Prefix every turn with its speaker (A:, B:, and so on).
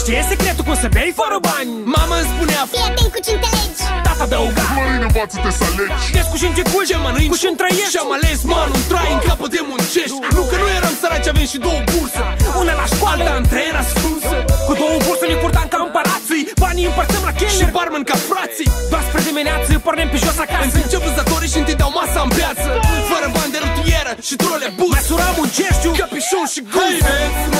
A: Ce e secretul cum să bei fără bani?
B: Mama îmi spunea:
C: fii atent cu cine te legi.
A: Tata adăuga:
D: Mărin, învață-te să alegi.
A: Vezi cu ce cui,
B: ce mănânci,
A: cu ce trăiești.
B: și-am ales, manu, un trai în capăt de muncești. Nu că nu eram săraci, avem și două burse.
A: Una la școală,
B: alta în treier ascunsă.
A: cu două burse ne purtam ca împărații. Banii împărțăm la
B: Și
A: chelner
B: barman ca frații.
A: doar spre dimineață, pornim pe jos acasă.
B: Încep vânzătorii și întâi dau masa în piață. Fără bani de rutieră și trole bus.
A: Măsuram un gestiu,
B: capișon și gust.